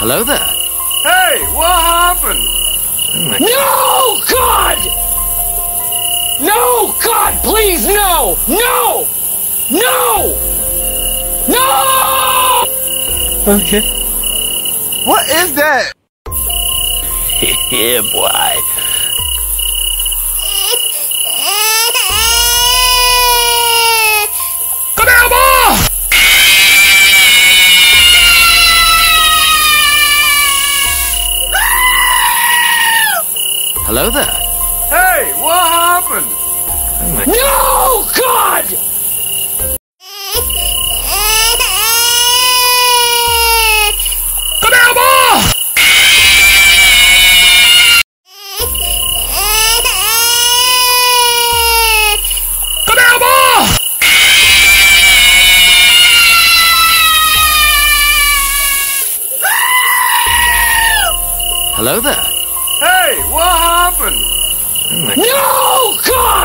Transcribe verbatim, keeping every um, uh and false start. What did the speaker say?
Hello there. Hey, what happened? No, God! No, God, please, no! No! No! No! Okay. What is that? Yeah, boy. Come here, boy! Hello there. Hey, what happened? No, God! Come here, boy! Come here, boy! Hello there. Hey, what happened? No, God!